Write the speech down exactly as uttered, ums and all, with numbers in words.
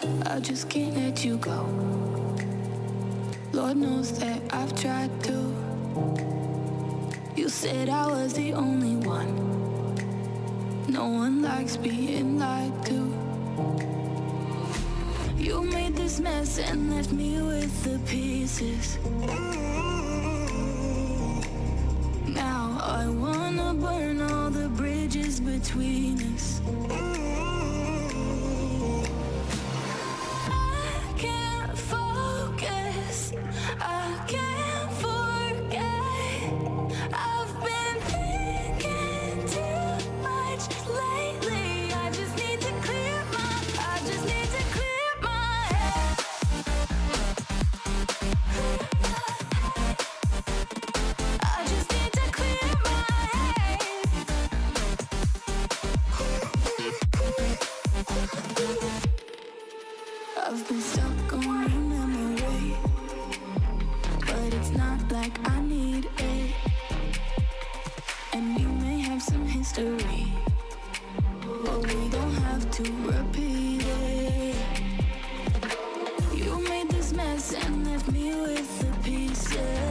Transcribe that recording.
I just can't let you go. Lord knows that I've tried to. You said I was the only one. No one likes being lied to. You made this mess and left me with the pieces. Now I wanna burn all the bridges between us. I can't focus, I can't forget. I've been thinking too much lately. I just need to clear my, I just need to clear my head. I just need to clear my head. I've been stuck on your memory, but it's not like I need it. And we may have some history, but we don't have to repeat it. You made this mess and left me with the pieces.